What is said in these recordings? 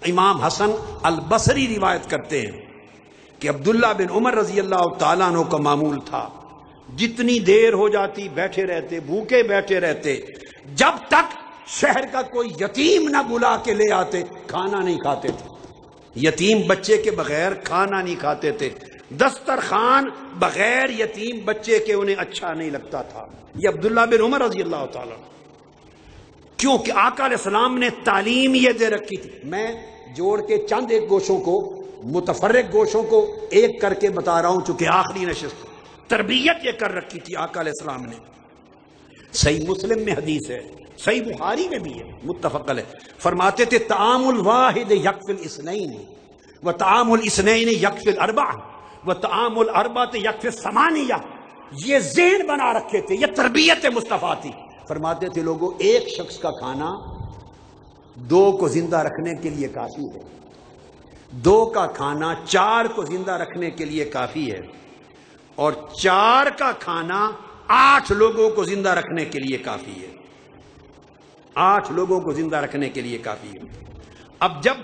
امام حسن البصری روایت کرتے ہیں کہ عبداللہ بن عمر رضی اللہ تعالیٰ عنہ کا معمول تھا، جتنی دیر ہو جاتی بیٹھے رہتے، بھوکے بیٹھے رہتے، جب تک شہر کا کوئی یتیم نہ بلا کے لے آتے کھانا نہیں کھاتے تھے۔ یتیم بچے کے بغیر کھانا نہیں کھاتے تھے، دسترخوان بغیر یتیم بچے کے انہیں اچھا نہیں لگتا تھا۔ یہ عبداللہ بن عمر رضی اللہ تعالیٰ، کیونکہ آقا علیہ السلام نے تعلیم یہ دے رکھی تھی۔ میں جوڑ کے چند ایک گوشوں کو، متفرق گوشوں کو ایک کر کے بتا رہا ہوں، چونکہ آخری نشست تربیت یہ کر رکھی تھی آقا علیہ السلام نے۔ صحیح مسلم میں حدیث ہے، صحیح بخاری میں بھی ہے، متفق علیہ، فرماتے تھے طعام الواحد یکفی الاثنین وطعام الاثنین یکفی الاربع وطعام الاربعۃ یکفی الثمانیہ۔ یہ ذہن بنا رکھے تھے، یہ تربیت مصطفیٰ تھی۔ فرماتے تھے لوگوں، ایک شخص کا کھانا دو کو زندہ رکھنے کے لیے کافی ہے، دو کا کھانا چار کو زندہ رکھنے کے لیے کافی ہے، اور چار کا کھانا 8 لوگوں کو زندہ رکھنے کے لیے کافی ہے، 8 لوگوں کو زندہ رکھنے کے لیے کافی ہے۔ اب جب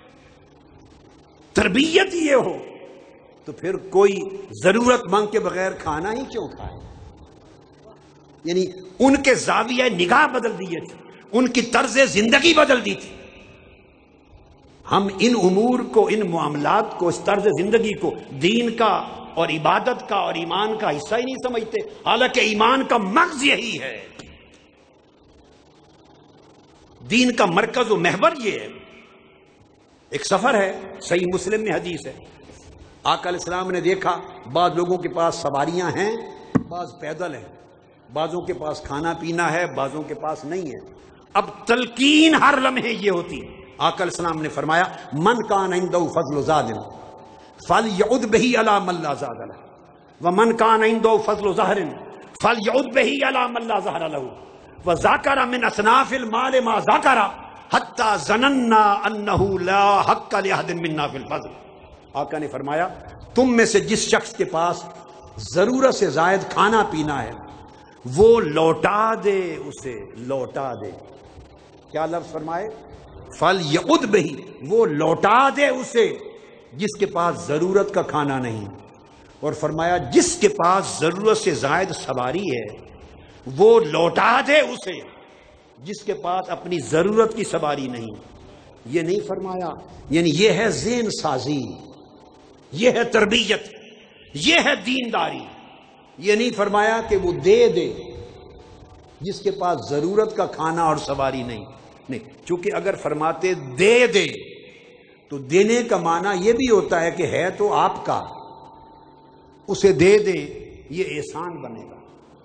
تربیت یہ ہو تو پھر کوئی ضرورت مند کے بغیر کھانا ہی کیوں کھائے؟ یعنی ان کے زاویہ نگاہ بدل دیے تھے، ان کی طرز زندگی بدل دی تھی۔ ہم ان امور کو، ان معاملات کو، اس طرز زندگی کو دین کا اور عبادت کا اور ایمان کا حصہ ہی نہیں سمجھتے، حالانکہ ایمان کا مغز یہی ہے، دین کا مرکز و محور یہ ہے۔ ایک سفر ہے، صحیح مسلم میں حدیث ہے، آقا علیہ السلام نے دیکھا بعض لوگوں کے پاس سواریاں ہیں، بعض پیدل ہیں، بعضوں کے پاس کھانا پینا ہے، بعضوں کے پاس نہیں ہے۔ اب تلقین ہر لمحے یہ ہوتی ہے۔ آقا علیہ السلام نے فرمایا من کان عنده فضل زاد فلیعد بہ علی من لا زاد لہ ومن کان عنده فضل ظہر فلیعد بہ علی من لا ظہر لہ وذکر من اصناف المال ما ذکر حتی ظننا انہ لا حق لأحد منا فی الفضل۔ آقا نے فرمایا تم میں سے جس شخص کے پاس ضرورت سے زائد کھانا پینا ہے وہ لوٹا دے، اسے لوٹا دے۔ کیا لفظ فرمائے؟ فَلْيَعُدْ بِهِ، وہ لوٹا دے اسے جس کے پاس ضرورت کا کھانا نہیں، اور فرمایا جس کے پاس ضرورت سے زائد سواری ہے وہ لوٹا دے اسے جس کے پاس اپنی ضرورت کی سواری نہیں۔ یہ نہیں فرمایا، یعنی یہ ہے ذہن سازی، یہ ہے تربیت، یہ ہے دینداری۔ یہ نہیں فرمایا کہ وہ دے دے جس کے پاس ضرورت کا کھانا اور سواری نہیں۔ چونکہ اگر فرماتے دے دے تو دینے کا معنی یہ بھی ہوتا ہے کہ ہے تو آپ کا، اسے دے دے، یہ احسان بنے گا۔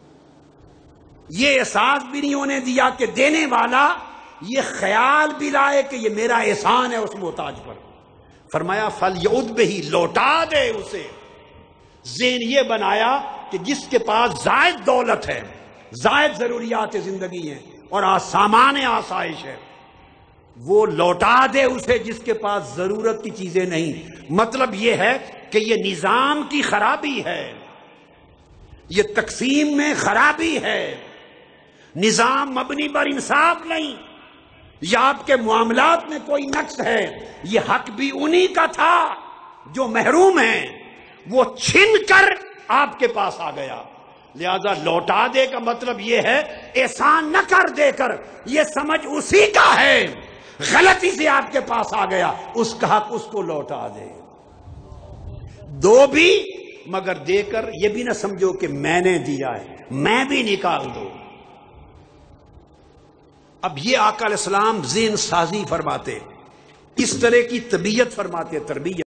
یہ احساس بھی نہیں ہونے دیا کہ دینے والا یہ خیال بھی لائے کہ یہ میرا احسان ہے اس محتاج پر۔ فرمایا فَلْيَعُدْ بِهِ، لوٹا دے اسے۔ ذہن یہ بنایا کہ جس کے پاس زائد دولت ہے، زائد ضروریات زندگی ہیں اور سامان آسائش ہے، وہ لوٹا دے اسے جس کے پاس ضرورت کی چیزیں نہیں۔ مطلب یہ ہے کہ یہ نظام کی خرابی ہے، یہ تقسیم میں خرابی ہے، نظام مبنی بر انصاف نہیں، یا آپ کے معاملات میں کوئی نقص ہے۔ یہ حق بھی انہی کا تھا جو محروم ہیں، وہ چھن کر آپ کے پاس آ گیا۔ لہذا لوٹا دے کا مطلب یہ ہے احسان نہ کر دے کر، یہ سمجھ اسی کا ہے، غلطی سے آپ کے پاس آ گیا، اس کا حق اس کو لوٹا دے۔ دو بھی مگر دے کر یہ بھی نہ سمجھو کہ میں نے دیا ہے، میں بھی نکال دو۔ اب یہ آقا علیہ السلام ذہن سازی فرماتے، اس طرح کی طبیعت فرماتے، تربیت۔